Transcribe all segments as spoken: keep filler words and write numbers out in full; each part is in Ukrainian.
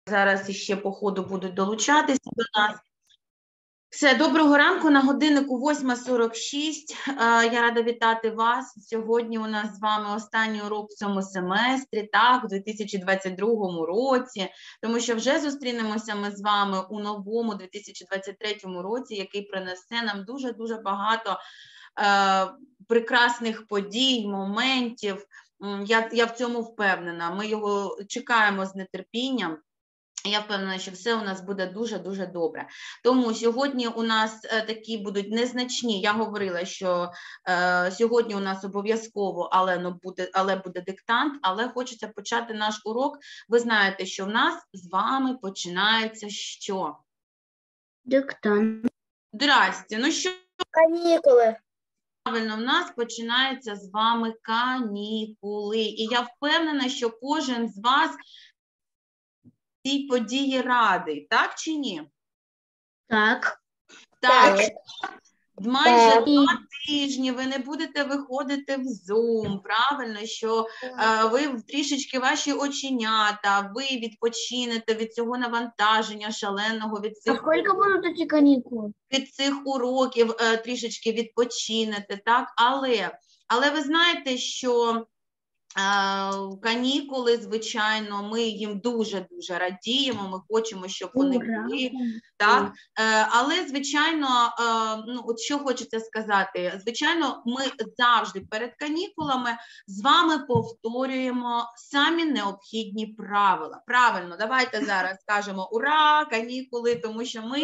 Зараз іще по ходу будуть долучатися до нас. Все, доброго ранку, на годиннику восьма сорок шість. Я рада вітати вас. Сьогодні у нас з вами останній урок в цьому семестрі, так, у дві тисячі двадцять другому році, тому що вже зустрінемося ми з вами у новому дві тисячі двадцять третьому році, який принесе нам дуже-дуже багато е, прекрасних подій, моментів. Я, я в цьому впевнена. Ми його чекаємо з нетерпінням. Я впевнена, що все у нас буде дуже-дуже добре. Тому сьогодні у нас е, такі будуть незначні, я говорила, що е, сьогодні у нас обов'язково, але, ну, буде, але буде диктант, але хочеться почати наш урок. Ви знаєте, що в нас з вами починається що? Диктант. Здрасте, ну що? Канікули. Правильно, в нас починаються з вами канікули. І я впевнена, що кожен з вас цій події радий, так чи ні? Так. Так. Так. Майже Так. два тижні ви не будете виходити в Zoom, правильно, що е, ви трішечки ваші оченята, ви відпочинете від цього навантаження шаленого, від А цих, сколько будут эти каникулы? від цих уроків, е, трішечки відпочинете, так? Але, але ви знаєте, що канікули, звичайно, ми їм дуже-дуже радіємо, ми хочемо, щоб вони були, так? Але, звичайно, ну, от що хочеться сказати, звичайно, ми завжди перед канікулами з вами повторюємо самі необхідні правила. Правильно, давайте зараз скажемо «Ура, канікули», тому що ми...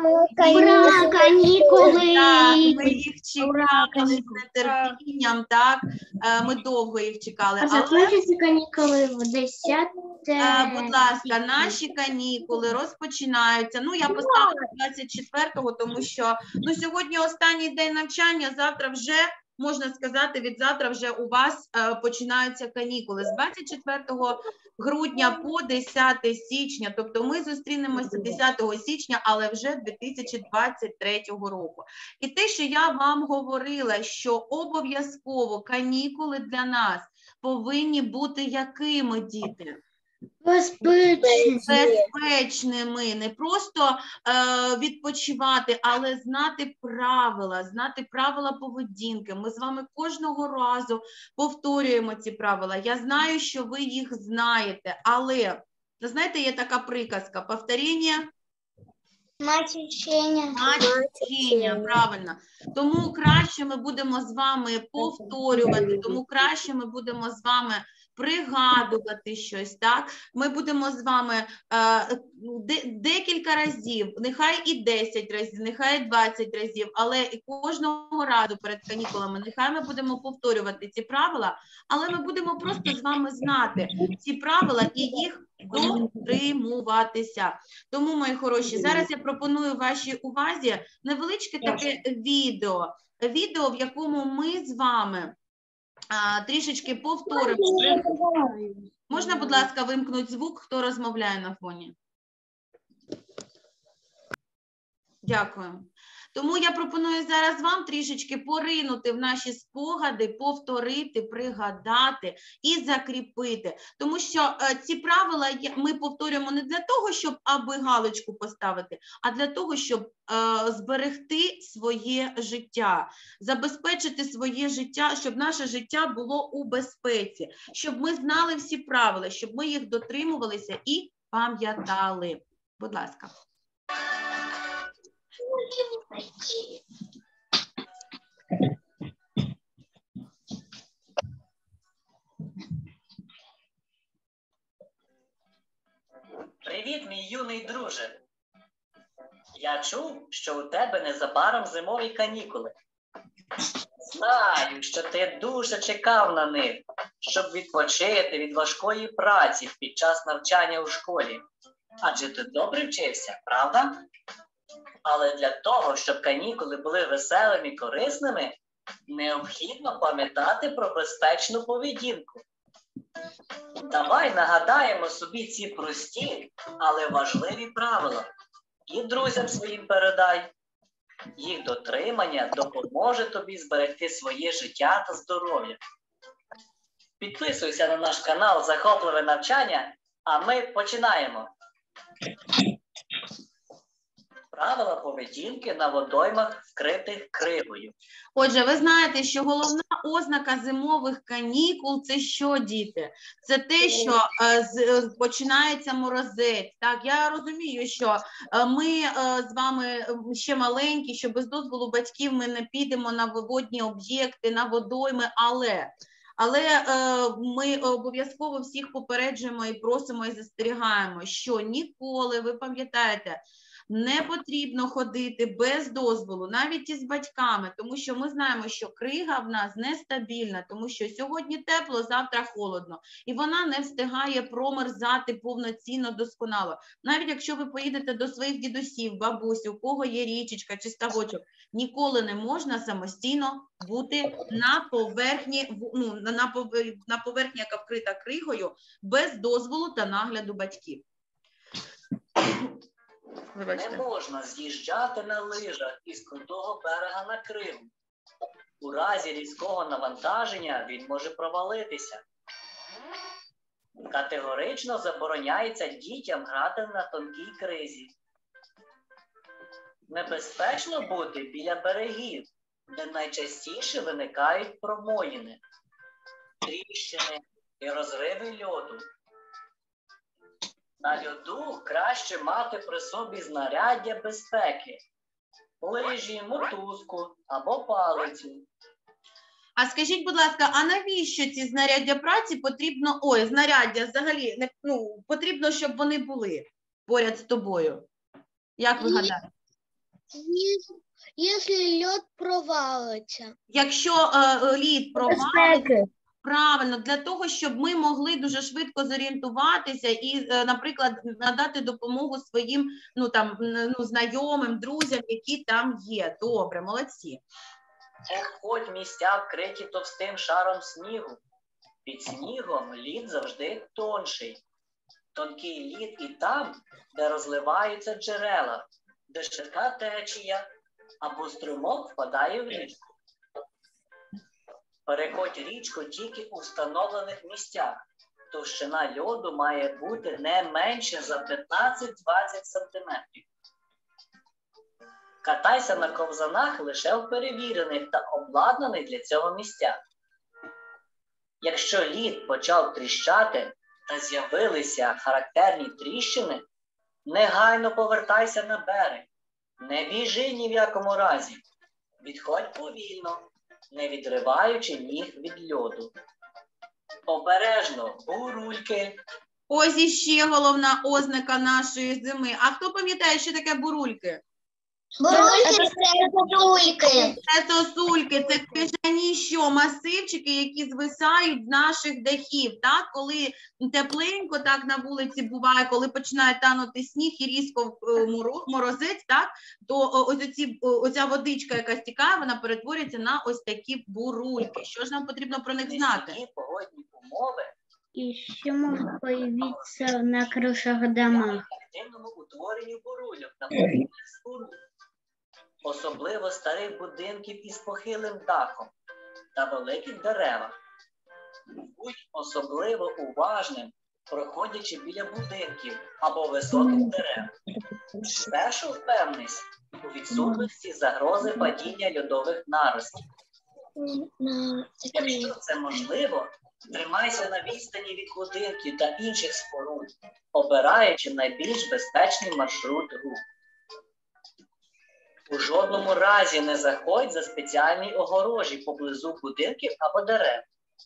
Ура, канікули! Так, ми їх чекали з нетерпінням, так? Ми довго їх чекали. А закінчаться канікули в десяте. Будь ласка, наші канікули розпочинаються. Ну, я поставила двадцять четвертого, тому що ну, сьогодні останній день навчання, завтра вже, можна сказати, від завтра вже у вас е, починаються канікули. З двадцять четвертого грудня по десяте січня, тобто ми зустрінемося десятого січня, але вже дві тисячі двадцять третього року. І те, що я вам говорила, що обов'язково канікули для нас повинні бути якими, діти? Безпечними. Безпечними, не просто е, відпочивати, але знати правила, знати правила поведінки. Ми з вами кожного разу повторюємо ці правила. Я знаю, що ви їх знаєте, але, знаєте, є така приказка, повторення Мать учення. Мать учення, правильно. Тому краще ми будемо з вами повторювати, тому краще ми будемо з вами пригадувати щось, так? Ми будемо з вами е, де, декілька разів, нехай і десять разів, нехай і двадцять разів, але і кожного разу перед канікулами, нехай ми будемо повторювати ці правила, але ми будемо просто з вами знати ці правила і їх дотримуватися. Тому, мої хороші, зараз я пропоную вашій увазі невеличке таке відео, відео, в якому ми з вами а, трішечки повторимо. Можна, будь ласка, вимкнути звук, хто розмовляє на фоні? Дякую. Тому я пропоную зараз вам трішечки поринути в наші спогади, повторити, пригадати і закріпити. Тому що е, ці правила ми повторюємо не для того, щоб аби галочку поставити, а для того, щоб е, зберегти своє життя, забезпечити своє життя, щоб наше життя було у безпеці, щоб ми знали всі правила, щоб ми їх дотримувалися і пам'ятали. Будь ласка. Привіт, мій юний друже. Я чув, що у тебе незабаром зимові канікули. Знаю, що ти дуже чекав на них, щоб відпочити від важкої праці під час навчання у школі. Адже ти добре вчився, правда? Але для того, щоб канікули були веселими і корисними, необхідно пам'ятати про безпечну поведінку. Давай нагадаємо собі ці прості, але важливі правила. І друзям своїм передай. Їх дотримання допоможе тобі зберегти своє життя та здоров'я. Підписуйся на наш канал «Захопливе навчання», а ми починаємо. Правила поведінки на водоймах, вкритих кригою. Отже, ви знаєте, що головна ознака зимових канікул – це що, діти? Це те, що е, з, е, починається морозець. Так, я розумію, що е, ми е, з вами ще маленькі, що без дозволу батьків ми не підемо на водні об'єкти, на водойми, але... Але е, ми обов'язково всіх попереджуємо і просимо і застерігаємо, що ніколи, ви пам'ятаєте, не потрібно ходити без дозволу, навіть із батьками, тому що ми знаємо, що крига в нас нестабільна, тому що сьогодні тепло, завтра холодно, і вона не встигає промерзати повноцінно, досконало. Навіть якщо ви поїдете до своїх дідусів, бабусь, у кого є річечка чи ставочок, ніколи не можна самостійно бути на поверхні, ну, на поверхні, яка вкрита кригою, без дозволу та нагляду батьків. Вибачте. Не можна з'їжджати на лижах із крутого берега на кригу. У разі різкого навантаження він може провалитися. Категорично забороняється дітям грати на тонкій кризі. Небезпечно бути біля берегів, де найчастіше виникають промоїни, тріщини і розриви льоду. На льоду краще мати при собі знаряддя безпеки, лижі, мотузку або палицю. А скажіть, будь ласка, а навіщо ці знаряддя праці потрібно, ой, знаряддя взагалі, не, ну, потрібно, щоб вони були поряд з тобою? Як ви гадаєте? Якщо лід провалиться. Якщо е, лід провалиться, правильно, для того, щоб ми могли дуже швидко зорієнтуватися і, е, наприклад, надати допомогу своїм, ну, там, ну, знайомим, друзям, які там є. Добре, молодці. Обходь місця, вкриті товстим шаром снігу. Під снігом лід завжди тонший. Тонкий лід і там, де розливаються джерела, де швидка течія або струмок впадає в річку. Переходь річку тільки у встановлених місцях. Товщина льоду має бути не менше за п'ятнадцять-двадцять сантиметрів. Катайся на ковзанах лише в перевірених та обладнаних для цього місцях. Якщо лід почав тріщати та з'явилися характерні тріщини, негайно повертайся на берег. Не біжи ні в якому разі. Відходь повільно, не відриваючи ніг від льоду. Обережно, бурульки. Ось іще головна ознака нашої зими. А хто пам'ятає, що таке бурульки? Бурульки це сосульки. Це сосульки, це крижані що, масивчики, які звисають з наших дахів, так? Коли тепленько так на вулиці буває, коли починає танути сніг і різко морозець, так? То ось оці, оця водичка, яка стікає, вона перетворюється на ось такі бурульки. Що ж нам потрібно про них знати? Низькі погодні умови І ще можуть появитися на кришах домах. активному утворенню бурульок на подвір'ях споруд. Особливо старих будинків із похилим дахом та великих деревах. Будь особливо уважним, проходячи біля будинків або високих дерев. Спершу впевнись у відсутності загрози падіння льодових наростів. Якщо це можливо, тримайся на відстані від будинків та інших споруд, обираючи найбільш безпечний маршрут руху. У жодному разі не заходь за спеціальні огорожі поблизу будинків або дерев.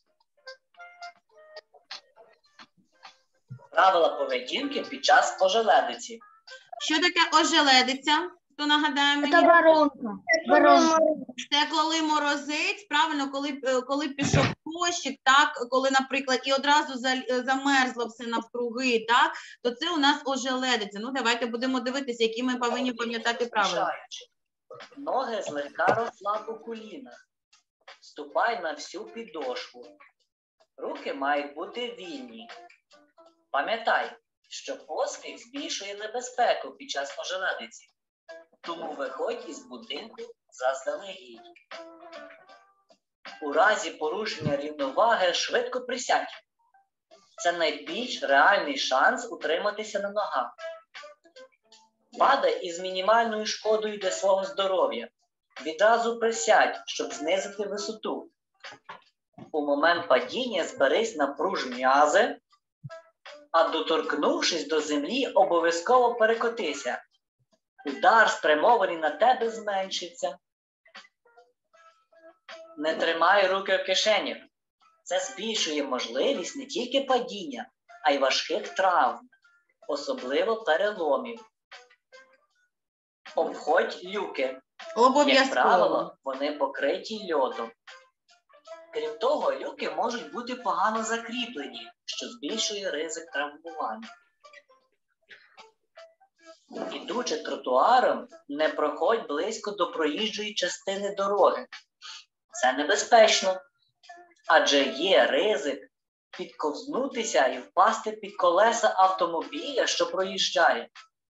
Правила поведінки під час ожеледиці. Що таке ожеледиця? Хто нагадає мені? Це воронка. Воронка. Це коли морозець, правильно, коли, коли пішов дощик, так, коли, наприклад, і одразу замерзло все навкруги, так, то це у нас ожеледиця. Ну, давайте будемо дивитися, які ми повинні пам'ятати правила. Ноги злегка розслаб у колінах. Ступай на всю підошву. Руки мають бути вільні. Пам'ятай, що поспіх збільшує небезпеку під час ожеледиці. Тому виходь із будинку заздалегідь. У разі порушення рівноваги швидко присядь. Це найбільш реальний шанс утриматися на ногах. Падай із мінімальною шкодою для свого здоров'я. Відразу присядь, щоб знизити висоту. У момент падіння зберись, напруж м'язи, а доторкнувшись до землі, обов'язково перекотися. Удар, спрямований на тебе, зменшиться. Не тримай руки в кишенях. Це збільшує можливість не тільки падіння, а й важких травм, особливо переломів. Обходь люки. Як Обов'язково. правило, вони покриті льодом. Крім того, люки можуть бути погано закріплені, що збільшує ризик травмування. Ідучи тротуаром, не проходь близько до проїжджої частини дороги. Це небезпечно, адже є ризик підковзнутися і впасти під колеса автомобіля, що проїжджає.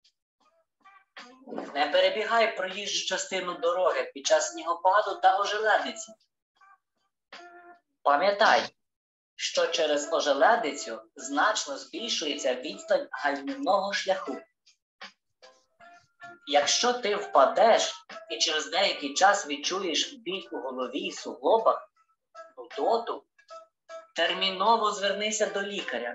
Не перебігай проїжджу частину дороги під час снігопаду та ожеледиці. Пам'ятай, що через ожеледицю значно збільшується відстань гальмівного шляху. Якщо ти впадеш і через деякий час відчуєш біль у голові і суглобах, нудоту, терміново звернися до лікаря.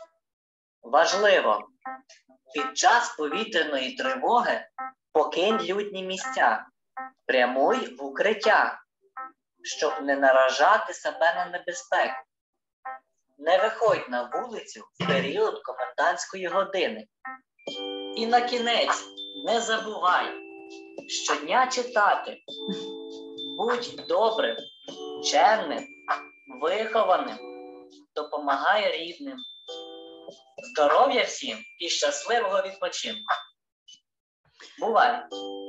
Важливо, під час повітряної тривоги покинь людні місця, прямуй в укриття, щоб не наражати себе на небезпеку. Не виходь на вулицю в період комендантської години. І на кінець не забувай щодня читати. Будь добрим, чемним, вихованим, допомагай рідним. Здоров'я всім і щасливого відпочинку. Бувай!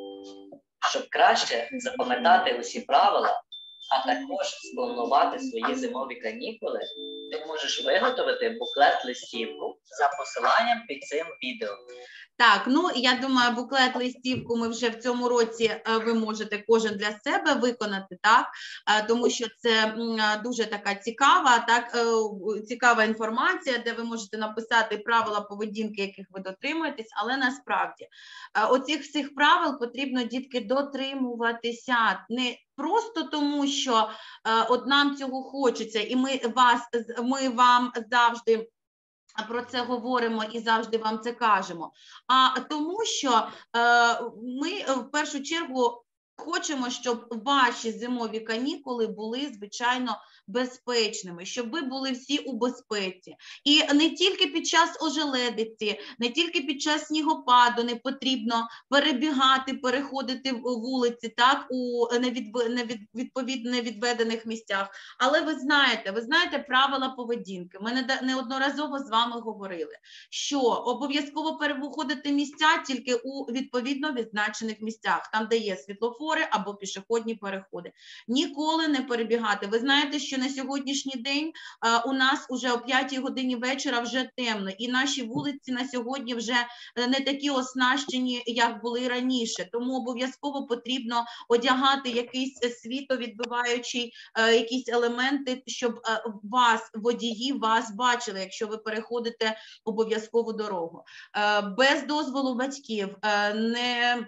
Щоб краще запам'ятати усі правила, а також спланувати свої зимові канікули, ти можеш виготовити буклет-листівку за посиланням під цим відео. Так, ну я думаю, буклет листівку ми вже в цьому році е, ви можете кожен для себе виконати, так, е, тому що це м, дуже така цікава, так, е, цікава інформація, де ви можете написати правила поведінки, яких ви дотримуєтесь, але насправді е, оцих всіх правил потрібно, дітки, дотримуватися, не просто тому, що е, от нам цього хочеться, і ми вас, ми вам завжди про це говоримо і завжди вам це кажемо, а тому, що е, ми в першу чергу хочемо, щоб ваші зимові канікули були, звичайно, безпечними, щоб ви були всі у безпеці. І не тільки під час ожеледиці, не тільки під час снігопаду не потрібно перебігати, переходити вулиці, так, у невідповідно невідведених місцях. Але ви знаєте, ви знаєте правила поведінки. Ми неодноразово з вами говорили, що обов'язково переходити місця тільки у відповідно відзначених місцях, там, де є світлофори або пішохідні переходи. Ніколи не перебігати. Ви знаєте, що на сьогоднішній день а, у нас уже о п'ятій годині вечора вже темно, і наші вулиці на сьогодні вже не такі оснащені, як були раніше. Тому обов'язково потрібно одягати якийсь світовідбиваючий, а, якісь елементи, щоб а, вас, водії, вас бачили, якщо ви переходите обов'язкову дорогу. А, без дозволу батьків, а, не...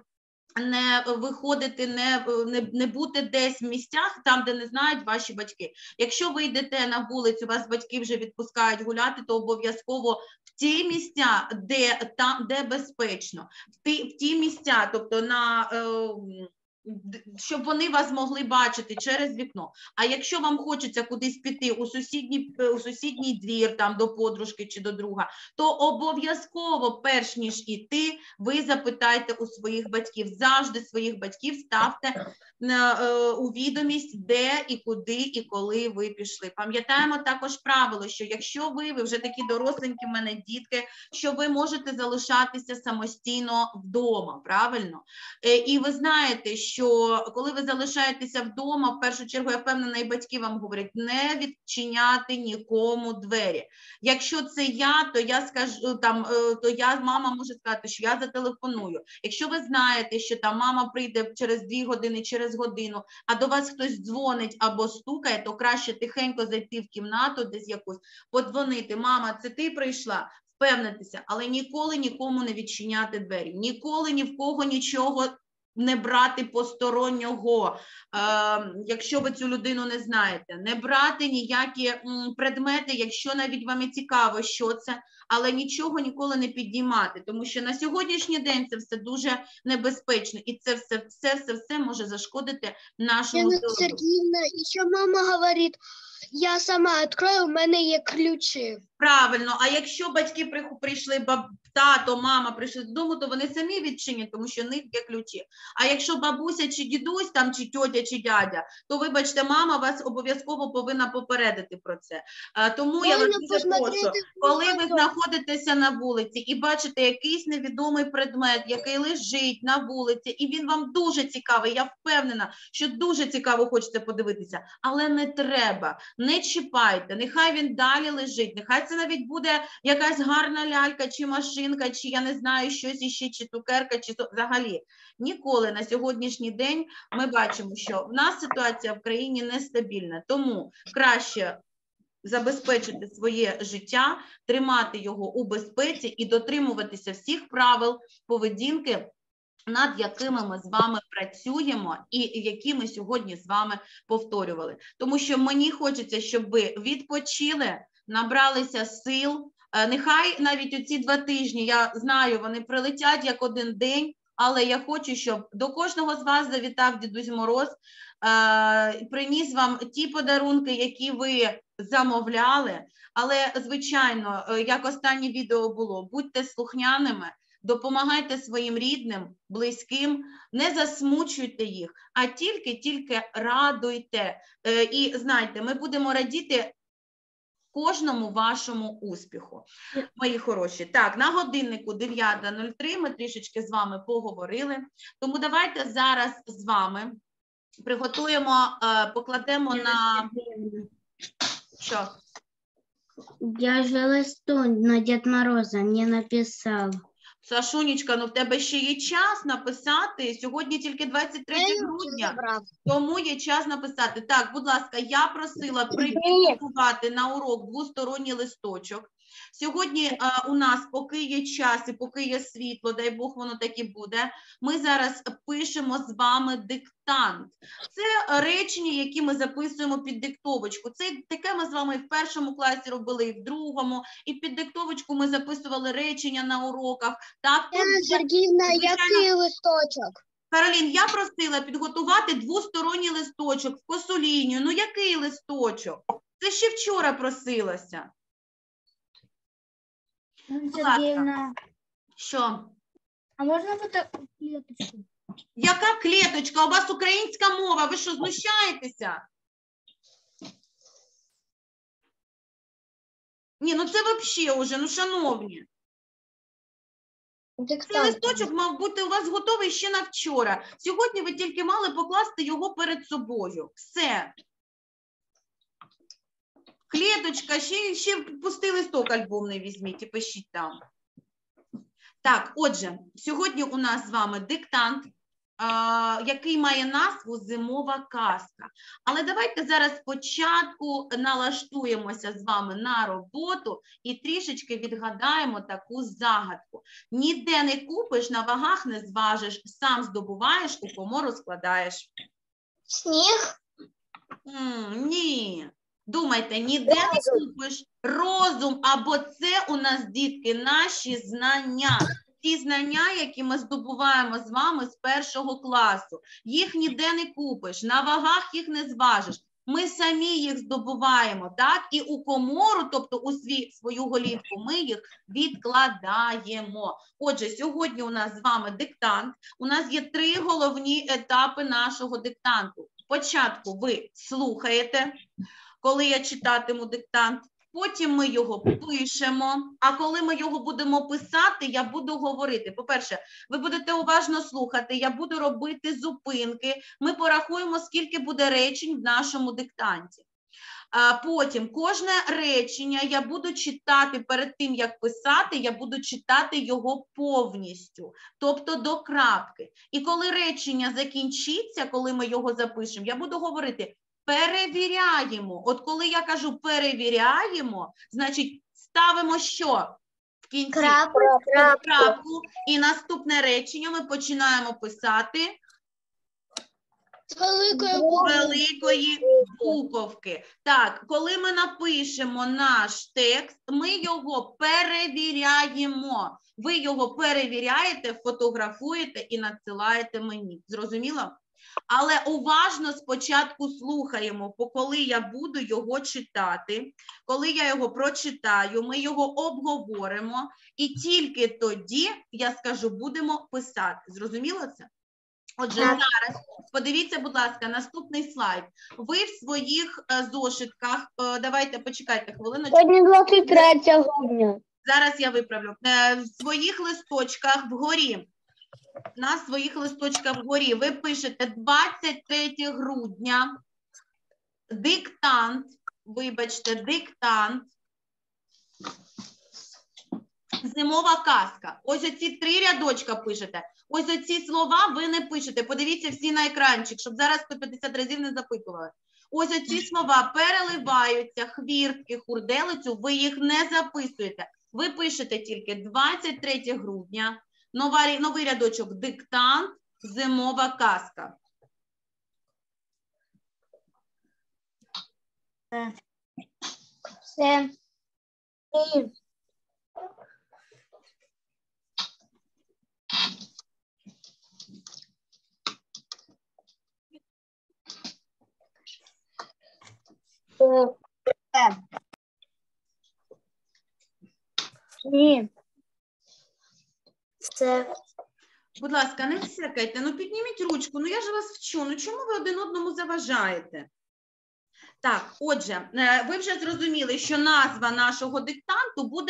не виходити, не, не, не бути десь в місцях, там, де не знають ваші батьки. Якщо ви йдете на вулицю, вас батьки вже відпускають гуляти, то обов'язково в ті місця, де, там, де безпечно, в ті, в ті місця, тобто на... Е, щоб вони вас могли бачити через вікно. А якщо вам хочеться кудись піти у сусідній, у сусідній двір, там, до подружки чи до друга, то обов'язково, перш ніж іти, ви запитайте у своїх батьків. Завжди своїх батьків ставте е, у відомість, де і куди і коли ви пішли. Пам'ятаємо також правило, що якщо ви, ви вже такі доросленькі в мене дітки, що ви можете залишатися самостійно вдома, правильно? Е, і ви знаєте, що що коли ви залишаєтеся вдома, в першу чергу, я впевнена, і батьки вам говорять, не відчиняти нікому двері. Якщо це я, то я скажу, там, то я, мама може сказати, що я зателефоную. Якщо ви знаєте, що там мама прийде через дві години, через годину, а до вас хтось дзвонить або стукає, то краще тихенько зайти в кімнату десь якусь, подзвонити. Мама, це ти прийшла? впевнитися, але ніколи нікому не відчиняти двері, ніколи ні в кого нічого не брати постороннього, е, якщо ви цю людину не знаєте, не брати ніякі м, предмети, якщо навіть вам і цікаво, що це, але нічого ніколи не підіймати, тому що на сьогоднішній день це все дуже небезпечно, і це все, все, все, все може зашкодити нашому Елена здоров'ю. Сергеевна, еще мама говорит, я сама открою, у мене є ключі. Правильно, а якщо батьки при- прийшли, баб, тато, мама прийшли додому, то вони самі відчинять, тому що в них є ключі. А якщо бабуся чи дідусь, там, чи тьотя, чи дядя, то, вибачте, мама вас обов'язково повинна попередити про це. А, тому я вас Можна дуже посмотрети прошу, в коли ви вікно. знаходитеся на вулиці і бачите якийсь невідомий предмет, який лежить на вулиці, і він вам дуже цікавий, я впевнена, що дуже цікаво хочете подивитися, але не треба, не чіпайте, нехай він далі лежить, нехай це навіть буде якась гарна лялька, чи машинка, чи я не знаю, щось іще, чи цукерка, чи то- взагалі. Ніколи на сьогоднішній день ми бачимо, що в нас ситуація в країні нестабільна, тому краще забезпечити своє життя, тримати його у безпеці і дотримуватися всіх правил поведінки, над якими ми з вами працюємо і які ми сьогодні з вами повторювали. Тому що мені хочеться, щоб ви відпочили, набралися сил. Е, Нехай навіть оці два тижні, я знаю, вони прилетять як один день, але я хочу, щоб до кожного з вас завітав Дідусь Мороз, е, приніс вам ті подарунки, які ви замовляли. Але, звичайно, е, як останнє відео було, будьте слухняними, допомагайте своїм рідним, близьким, не засмучуйте їх, а тільки-тільки радуйте. Е, І знайте, ми будемо радіти кожному вашому успіху, мої хороші. Так, на годиннику дев'ята нуль три ми трішечки з вами поговорили, тому давайте зараз з вами приготуємо, е, покладемо на... Що? Я же листу на Дед Мороза не написала. Сашунечка, ну в тебе ще є час написати, сьогодні тільки двадцять третє грудня, тому є час написати. Так, будь ласка, я просила підготувати на урок двосторонній листочок. Сьогодні а, у нас, поки є час і поки є світло, дай Бог воно так і буде, ми зараз пишемо з вами диктант. Це речення, які ми записуємо під диктовочку. Це таке ми з вами і в першому класі робили, і в другому, і під диктовочку ми записували речення на уроках. Так, тут, Елена Сергеевна, звичайно, який листочок? Каролін, я просила підготувати двосторонній листочок в косу лінію. Ну, який листочок? Це ще вчора просилося. Сергеевна, Що? а можна вот клеточку? Яка клеточка? У вас українська мова, ви що, знущаєтеся? Ні, ну це взагалі уже, ну шановні. Цей листочок мав бути у вас готовий ще на вчора. Сьогодні ви тільки мали покласти його перед собою. Все. Клеточка, ще, ще пустий листок альбомний візьміть і пишіть там. Так, отже, сьогодні у нас з вами диктант, а, який має назву «Зимова казка». Але давайте зараз спочатку налаштуємося з вами на роботу і трішечки відгадаємо таку загадку. Ніде не купиш, на вагах не зважиш, сам здобуваєш, у комору складаєш. Сніг? М, ні. Думайте, ніде не купиш. Розум, або це у нас, дітки, наші знання. Ті знання, які ми здобуваємо з вами з першого класу. Їх ніде не купиш, на вагах їх не зважиш. Ми самі їх здобуваємо, так? І у комору, тобто у свій, свою голівку, ми їх відкладаємо. Отже, сьогодні у нас з вами диктант. У нас є три головні етапи нашого диктанту. Спочатку ви слухаєте, коли я читатиму диктант, потім ми його пишемо, а коли ми його будемо писати, я буду говорити. По-перше, ви будете уважно слухати, я буду робити зупинки, ми порахуємо, скільки буде речень в нашому диктанті. А потім кожне речення я буду читати перед тим, як писати, я буду читати його повністю, тобто до крапки. І коли речення закінчиться, коли ми його запишемо, я буду говорити перевіряємо. От коли я кажу перевіряємо, значить ставимо що? В кінці Крапку. крапку. І наступне речення ми починаємо писати З великою великої буковки. Так, коли ми напишемо наш текст, ми його перевіряємо. Ви його перевіряєте, фотографуєте і надсилаєте мені. Зрозуміло? Але уважно спочатку слухаємо, бо коли я буду його читати, коли я його прочитаю, ми його обговоримо, і тільки тоді, я скажу, будемо писати. Зрозуміло це? Отже, Так. зараз подивіться, будь ласка, наступний слайд. Ви в своїх е, зошитках, е, давайте почекайте хвилиночку. Сьогодні двадцять третє грудня. Зараз я виправлю. Е, в своїх листочках вгорі, на своїх листочках вгорі ви пишете двадцять третє грудня, диктант, вибачте, диктант, зимова казка. Ось оці три рядочка пишете. Ось оці слова ви не пишете. Подивіться всі на екранчик, щоб зараз сто п'ятдесят разів не запитували. Ось оці слова переливаються, хвіртки, хурделицю, ви їх не записуєте. Ви пишете тільки двадцять третє грудня, нова, новий рядочок диктант, зимова казка. Все. Ні. Це. Будь ласка, не всякайте, ну підніміть ручку, ну я ж вас вчу, ну чому ви один одному заважаєте? Так, отже, ви вже зрозуміли, що назва нашого диктанту буде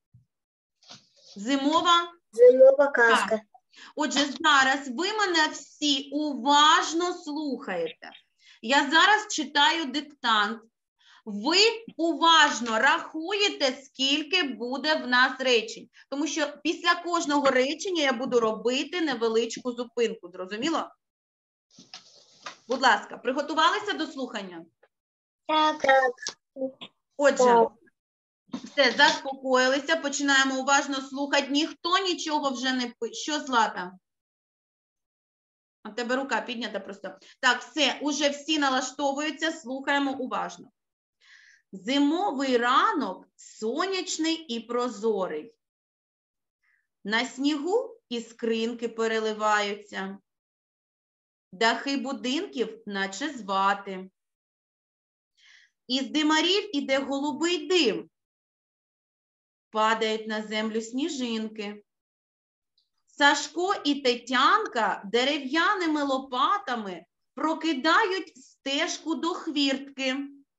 зимова Зимова казка. Отже, зараз ви мене всі уважно слухаєте. Я зараз читаю диктант. Ви уважно рахуєте, скільки буде в нас речень. Тому що після кожного речення я буду робити невеличку зупинку. Зрозуміло? Будь ласка, приготувалися до слухання? Так. Так. Отже, Так. все, заспокоїлися, починаємо уважно слухати. Ніхто нічого вже не пише. Що, Злата? У тебе рука піднята просто. Так, все, уже всі налаштовуються, слухаємо уважно. Зимовий ранок сонячний і прозорий. На снігу іскринки переливаються. Дахи будинків наче з вати. Із димарів іде голубий дим. Падають на землю сніжинки. Сашко і Тетянка дерев'яними лопатами прокидають стежку до хвіртки.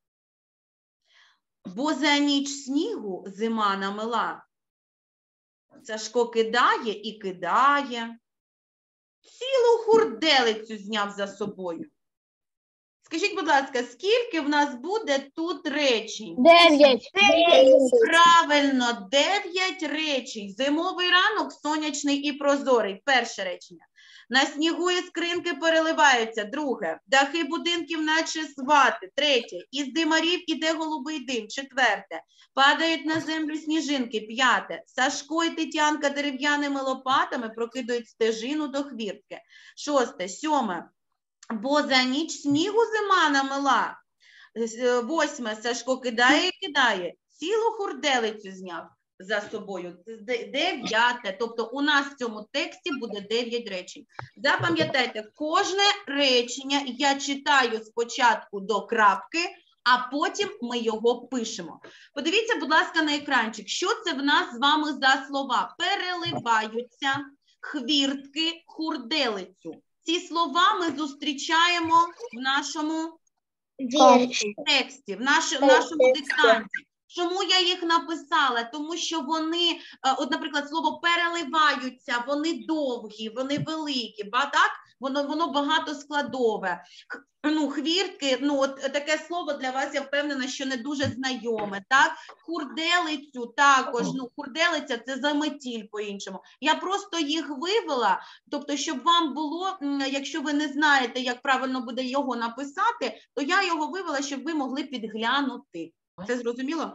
Бо за ніч снігу зима намила. Сашко кидає і кидає. Цілу хурделицю зняв за собою. Скажіть, будь ласка, скільки в нас буде тут речень? Дев'ять. Правильно, дев'ять речень. Зимовий ранок сонячний і прозорий. Перше речення. На снігу іскринки переливаються. Друге. Дахи будинків наче з вати. Третє. Із димарів іде голубий дим. Четверте. Падають на землю сніжинки. П'яте. Сашко і Тетянка дерев'яними лопатами прокидають стежину до хвіртки. Шосте. Сьоме. Бо за ніч снігу зима намила. Восьме. Сашко кидає і кидає. Цілу хурделицю зняв за собою. Дев'яте. Тобто у нас в цьому тексті буде дев'ять речень. Запам'ятайте, кожне речення я читаю спочатку до крапки, а потім ми його пишемо. Подивіться, будь ласка, на екранчик. Що це в нас з вами за слова? Переливаються, хвіртки, хурделицю. Ці слова ми зустрічаємо в нашому тексті, в, наш, в нашому диктанті. Чому я їх написала? Тому що вони, от, наприклад, слово переливаються, вони довгі, вони великі, ба, так? Воно, воно багатоскладове. Ну, хвіртки, ну, от таке слово для вас, я впевнена, що не дуже знайоме, так? Хурделицю також, ну, хурделиця – це заметіль по-іншому. Я просто їх вивела, тобто, щоб вам було, якщо ви не знаєте, як правильно буде його написати, то я його вивела, щоб ви могли підглянути. Це зрозуміло?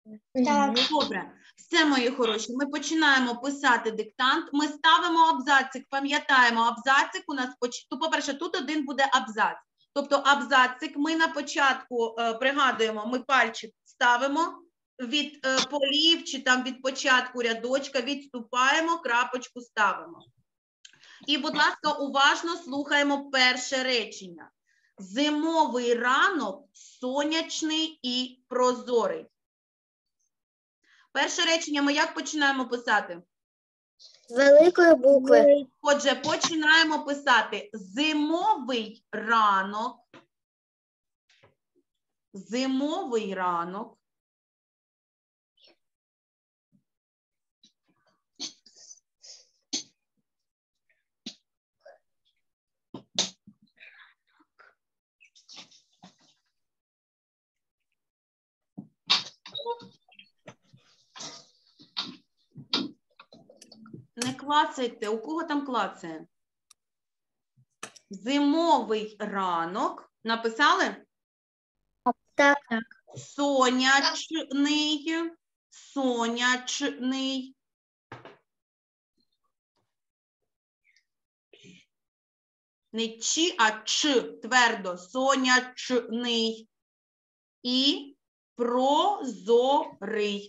Так. Добре. Все, мої хороші, ми починаємо писати диктант. Ми ставимо абзацик, пам'ятаємо, абзацик у нас, поч- то, по-перше, тут один буде абзац. Тобто абзацик ми на початку е, пригадуємо, ми пальчик ставимо від е, полів чи там від початку рядочка, відступаємо, крапочку ставимо. І, будь ласка, уважно слухаємо перше речення. Зимовий ранок сонячний і прозорий. Перше речення ми як починаємо писати? З великої букви. Отже, починаємо писати зимовий ранок. Зимовий ранок. Не клацайте. У кого там клацає? Зимовий ранок. Написали? Так. Сонячний. Сонячний. Не чи, а ч. Твердо. Сонячний. І прозорий.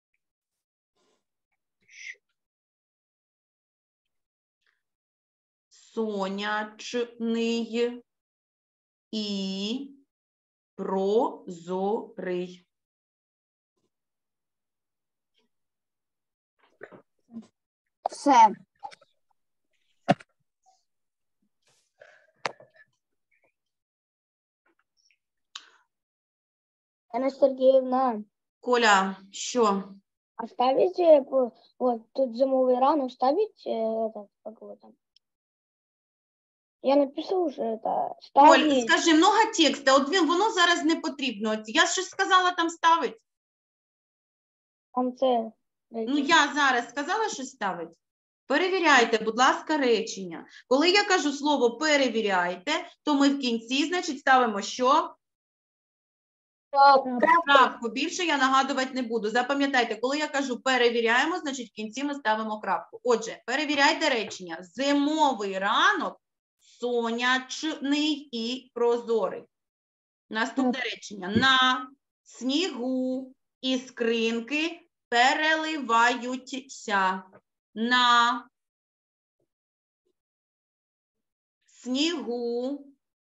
Сонячний і прозорий. Все. Анна Сергеевна, Коля, що? а ставить, э, по- вот тут зимовий ранок, ставить э, этот, как его там? Я напишу уже это. Коль, Ставить. скажи, много текста, от він, воно зараз не потрібно. От я щось сказала там ставить. Там це. Ну, я зараз сказала, що ставить. Перевіряйте, будь ласка, речення. Коли я кажу слово перевіряйте, то ми в кінці, значить, ставимо що? Крапку. Більше я нагадувати не буду. Запам'ятайте, коли я кажу перевіряємо, значить, в кінці ми ставимо крапку. Отже, перевіряйте речення. Зимовий ранок сонячний і прозорий. Наступне речення. На снігу іскринки переливаються. На снігу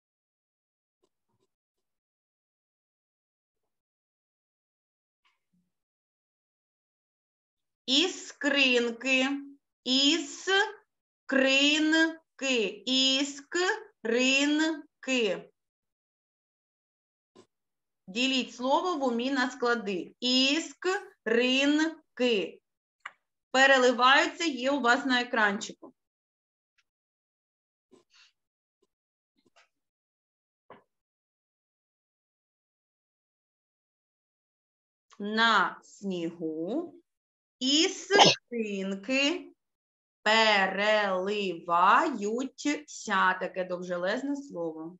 іскринки, іскринки, іскринки. Діліть слово в умі на склади. Іскринки. Переливаються, є у вас на екранчику. На снігу іскринки переливаються. Таке довжелезне слово.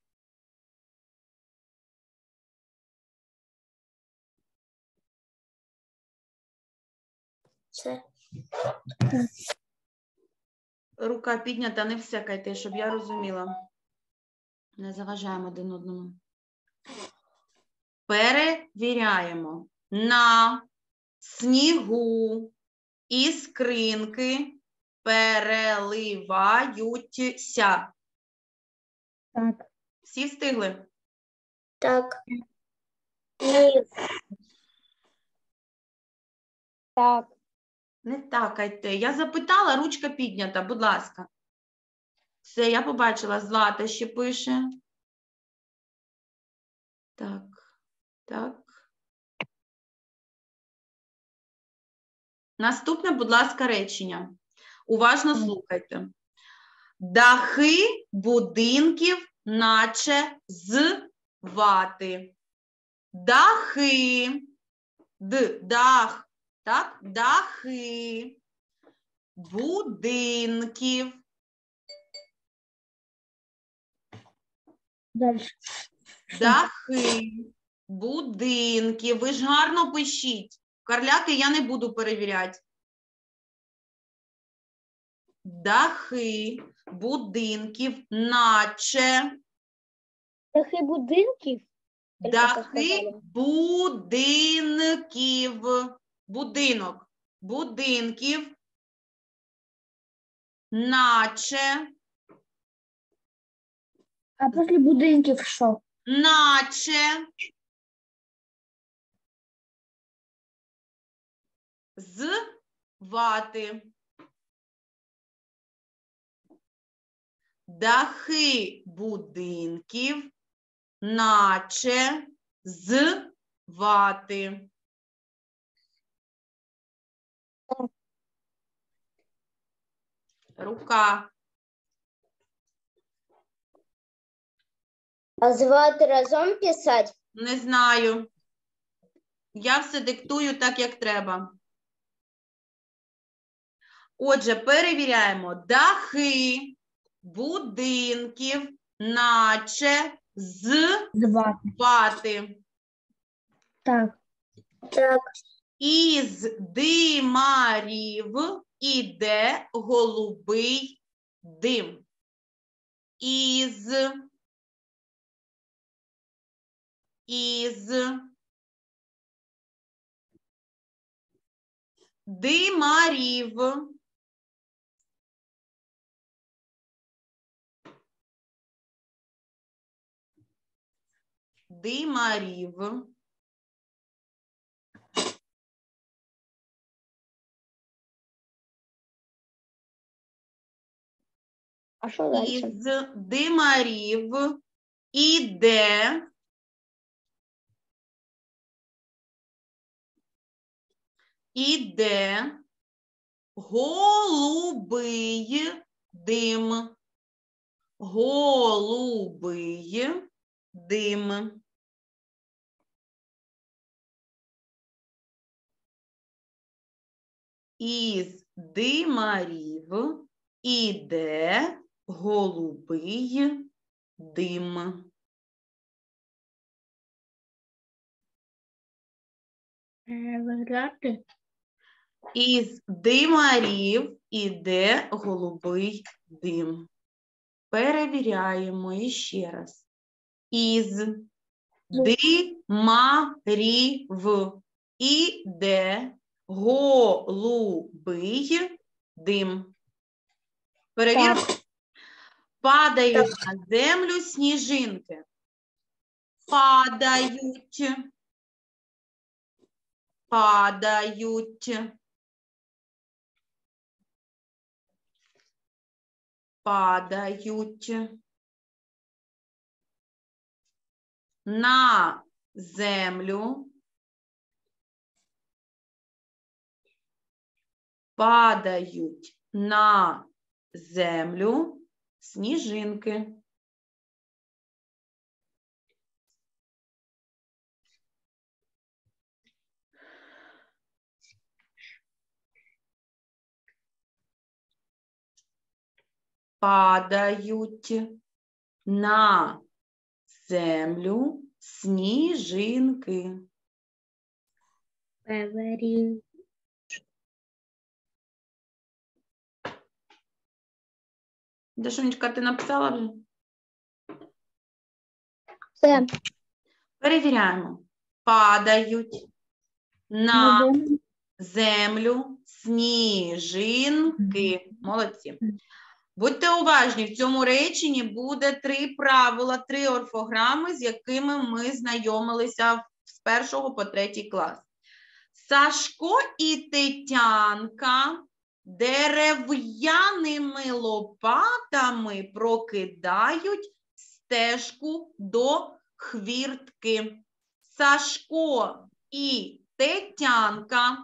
Це. Рука піднята, не всякайте, щоб я розуміла. Не заважаємо один одному. Перевіряємо. На снігу іскринки переливаються. Так. Всі встигли? Так. Ні. Так. Не такайте. Я запитала, ручка піднята, будь ласка. Все, я побачила, Злата ще пише. Так, так. Наступне, будь ласка, речення. Уважно слухайте. Дахи будинків наче з вати. Дахи. Д, дах. Так? Дахи будинків. Дальше. Дахи будинків. Ви ж гарно пишіть. Карляки я не буду перевіряти. Дахи будинків, наче. Дахи будинків? Тільки що Дахи сказали. будинків. Будинок. Будинків. Наче. А після будинків що? Наче. З вати. Дахи будинків, наче з вати. Рука. А звати разом писати? Не знаю. Я все диктую так, як треба. Отже, перевіряємо. Дахи будинків, наче з Звати. вати. Так. Так. Із димарів іде голубий дим. Із, із димарів. Димарів. А що далі? Із димарів іде іде голубий дим. Голубий дим. Із димарів іде голубий дим. Виглядати? Із димарів іде голубий дим. Перевіряємо іще раз. Із димарів іде голубий дим. Перевіримо. Падають на землю сніжинки. Падають. Падають. Падають. На землю. Падають на землю сніжинки. Падають на землю сніжинки. Перевірю. Дашунечка, ти написала вже? Все. Перевіряємо. Падають на землю сніжинки. Молодці. Будьте уважні, в цьому реченні буде три правила, три орфограми, з якими ми знайомилися з першого по третій клас. Сашко і Тетянка дерев'яними лопатами прокидають стежку до хвіртки. Сашко і Тетянка.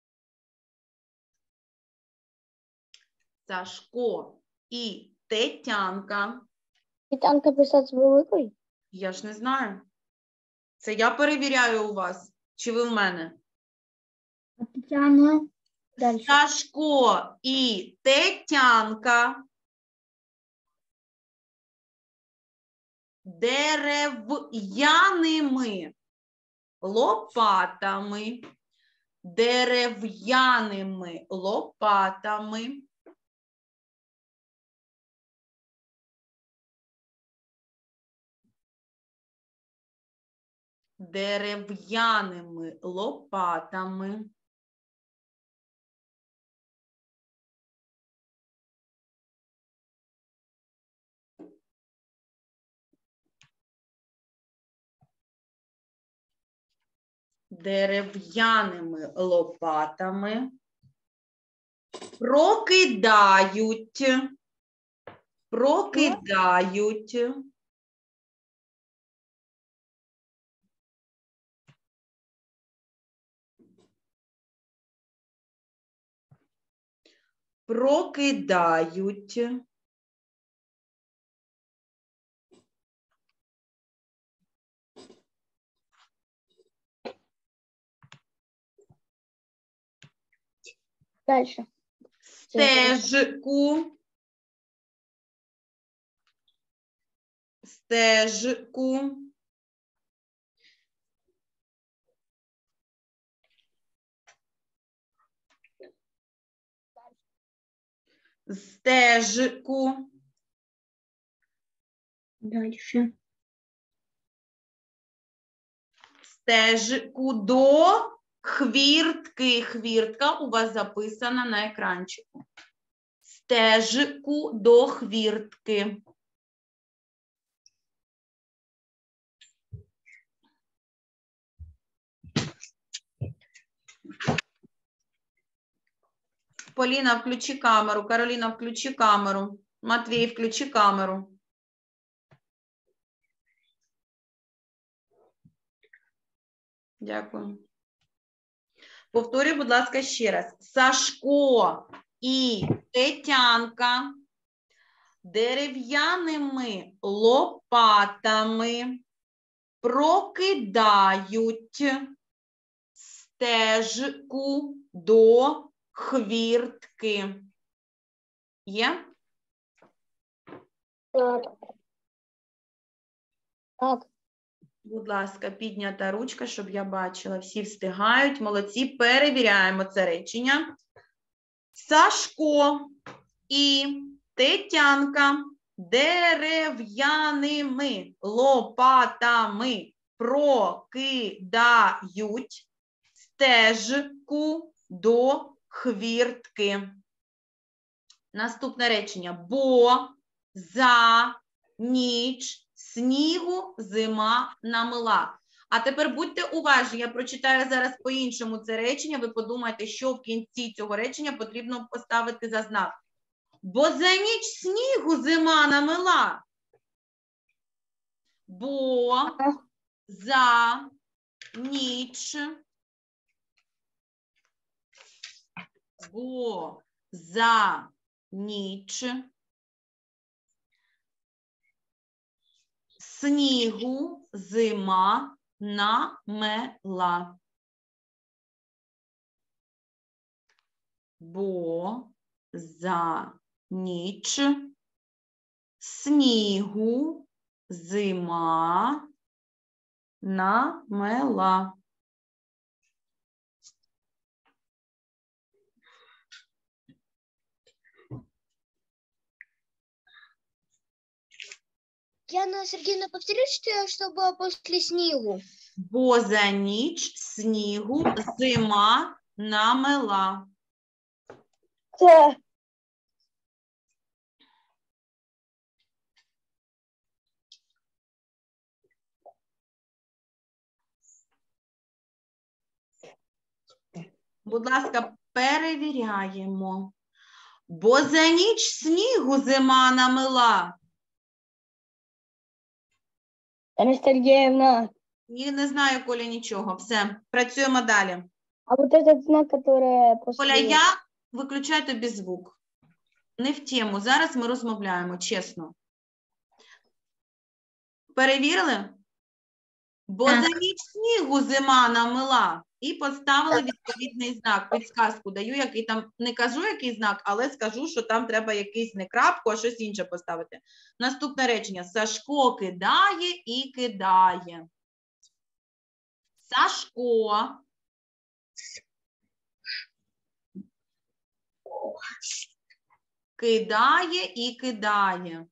Сашко і Тетянка. Тетянка писати з великою? Я ж не знаю. Це я перевіряю у вас, чи ви в мене. А Тетяна? Далі. Сашко і Тетянка дерев'яними лопатами, дерев'яними лопатами, дерев'яними лопатами, дерев'яними лопатами прокидають, прокидають прокидають Дальше. стежку, стежку, стежку, Дальше. стежку до хвіртки. Хвіртка у вас записана на екранчику. Стежку до хвіртки. Поліна, включи камеру. Кароліна, включи камеру. Матвій, включи камеру. Дякую. Повторюю, будь ласка, ще раз. Сашко і Тетянка дерев'яними лопатами прокидають стежку до хвіртки. Є? Так. Так. Будь ласка, піднята ручка, щоб я бачила. Всі встигають. Молодці. Перевіряємо це речення. Сашко і Тетянка дерев'яними лопатами прокидають стежку до хвіртки. Наступне речення. Бо за ніч снігу зима намила. А тепер будьте уважні, я прочитаю зараз по-іншому це речення, ви подумайте, що в кінці цього речення потрібно поставити за знак. Бо за ніч снігу зима намила. Бо за ніч, бо за ніч снігу зима намела. Бо за ніч снігу зима намела. Яна Сергеевна, повторите, что было после снегу? Бо за ніч снігу зима намела. Да. Будь ласка, перевіряємо. Бо за ніч снігу зима намила. Яна Сергеевна, Ні, не знаю, Коля, нічого. Все, працюємо далі. а вот этот знак, который после... Коля, я виключаю тобі звук. Не в тему. Зараз ми розмовляємо, чесно. Перевірили? Бо Так. за ніч снігу зима намила. І поставили відповідний знак. Підсказку даю, який там, не кажу, який знак, але скажу, що там треба якийсь не крапку, а щось інше поставити. Наступне речення. Сашко кидає і кидає. Сашко. Кидає і кидає.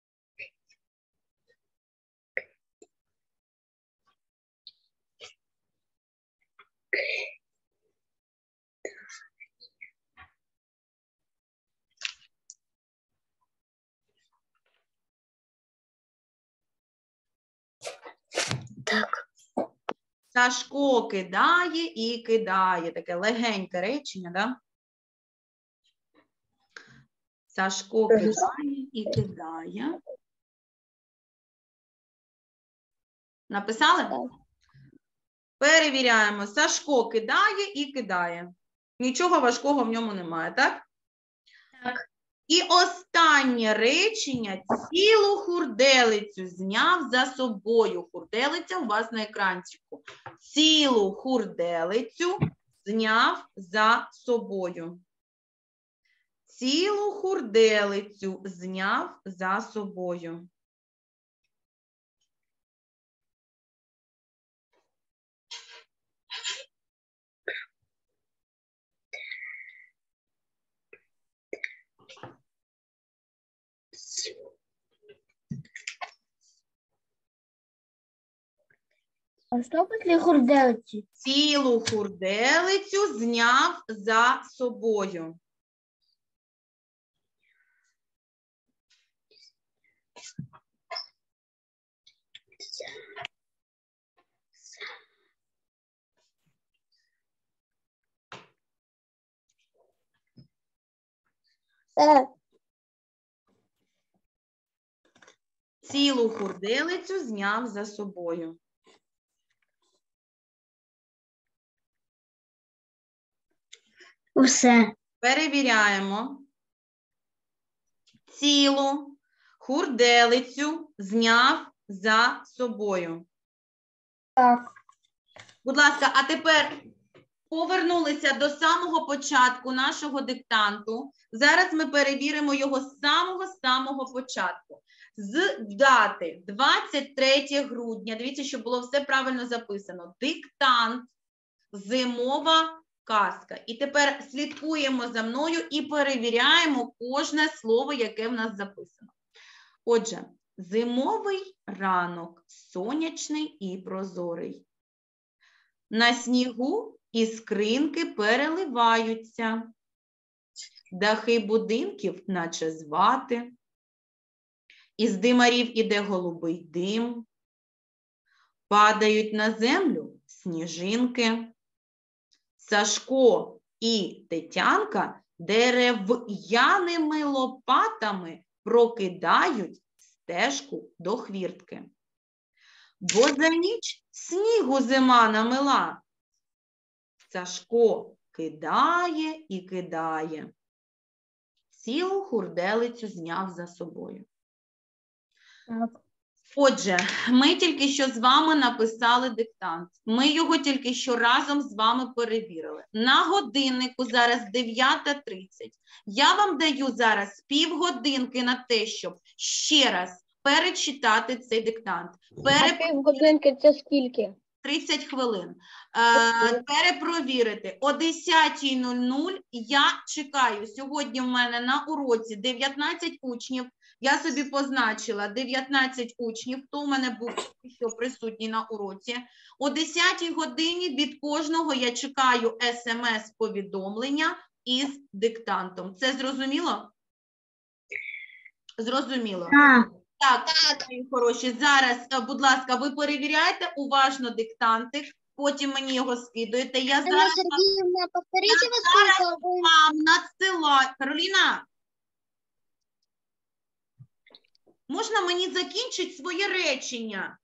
Так. Сашко кидає і кидає. Таке легеньке речення, да? Сашко кидає і кидає. Написали? Так. Перевіряємо. Сашко кидає і кидає. Нічого важкого в ньому немає, так? Так. І останнє речення. Цілу хурделицю зняв за собою. Хурделиця у вас на екранчику. Цілу хурделицю зняв за собою. Цілу хурделицю зняв за собою. А что после хурделки? Цілу хурделицю зняв за собою. Так. Цілу хурделицю зняв за собою. Все. Перевіряємо. Цілу хурделицю зняв за собою. Так. Будь ласка, а тепер повернулися до самого початку нашого диктанту. Зараз ми перевіримо його з самого-самого початку. З дати двадцять третє грудня, дивіться, щоб було все правильно записано. Диктант, зимова казка. І тепер слідкуємо за мною і перевіряємо кожне слово, яке в нас записано. Отже, зимовий ранок, сонячний і прозорий. На снігу іскринки переливаються. Дахи будинків наче з вати. Із димарів іде голубий дим. Падають на землю сніжинки. Сашко і Тетянка дерев'яними лопатами прокидають стежку до хвіртки. Бо за ніч снігу зима намила. Сашко кидає і кидає. Цілу хурделицю зняв за собою. Так. Отже, ми тільки що з вами написали диктант. Ми його тільки що разом з вами перевірили. На годиннику зараз дев'ята тридцять. Я вам даю зараз півгодинки на те, щоб ще раз перечитати цей диктант. А півгодинки це скільки? тридцять хвилин. Е, перепровірити. О десятій нуль нуль я чекаю. Сьогодні в мене на уроці дев'ятнадцять учнів. Я собі позначила дев'ятнадцять учнів, хто у мене був що присутній на уроці. О десятій годині від кожного я чекаю смс-повідомлення із диктантом. Це зрозуміло? Зрозуміло. Так. Так, мої хороші, зараз, будь ласка, ви перевіряєте уважно диктантик, потім мені його скидуєте. Я Анна зараз Сергеевна, повторите Я вот сколько вы... вам надсилаю. Кароліна, можна мені закінчити своє речення?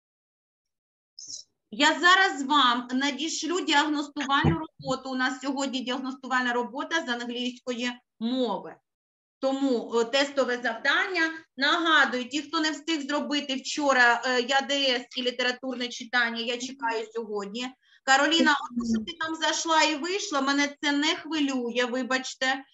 Я зараз вам надішлю діагностувальну роботу. У нас сьогодні діагностувальна робота з англійської мови. Тому о, тестове завдання. Нагадую, ті, хто не встиг зробити вчора е, ЯДС і літературне читання, я чекаю сьогодні. Кароліна, от що ти там зайшла і вийшла, мене це не хвилює, вибачте.